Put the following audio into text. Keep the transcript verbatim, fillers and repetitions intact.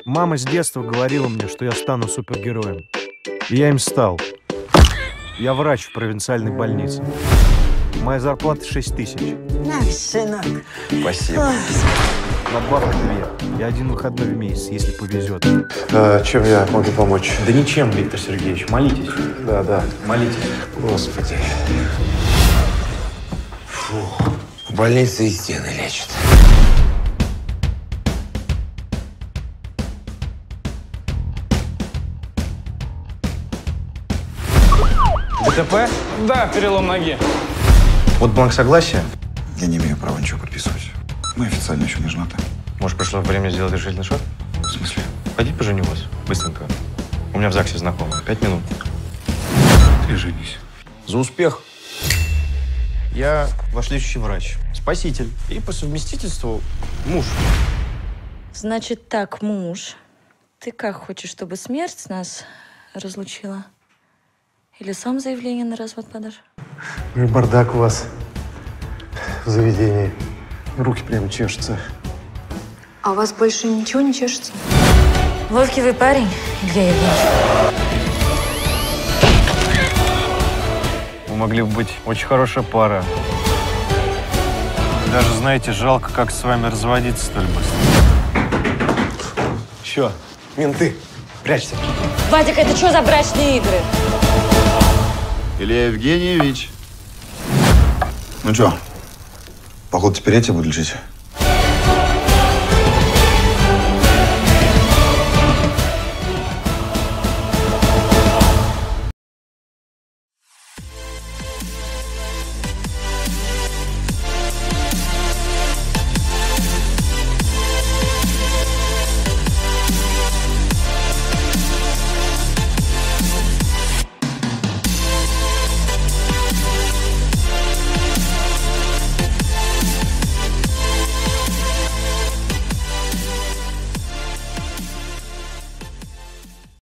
Мама с детства говорила мне, что я стану супергероем. И я им стал. Я врач в провинциальной больнице. Моя зарплата шесть тысяч. На, сынок. Спасибо. Надбавка две. И один выходной в месяц, если повезет. А, чем я могу помочь? Да ничем, Виктор Сергеевич. Молитесь. Да, да. Молитесь. Господи. Фу. В больнице и стены лечат. ДТП? Да, перелом ноги. Вот бланк согласия. Я не имею права ничего подписывать. Мы официально еще не женаты. Может, пришло время сделать решительный шаг? В смысле? Пойди поженю вас. Быстренько. У меня в ЗАГСе знакомый. Пять минут. Ты женись. За успех. Я ваш лечащий врач. Спаситель. И по совместительству муж. Значит так, муж. Ты как хочешь, чтобы смерть нас разлучила? Или сам заявление на развод подашь? Ну и бардак у вас в заведении. Руки прям чешутся. А у вас больше ничего не чешется? Ловкий вы парень, Илья Евгеньевич. Вы могли бы быть очень хорошая пара. Даже, знаете, жалко, как с вами разводиться столь быстро. Чё? Менты, прячься. Вадик, это что за брачные игры? Илья Евгеньевич. Ну чё, походу теперь я тебя буду лечить?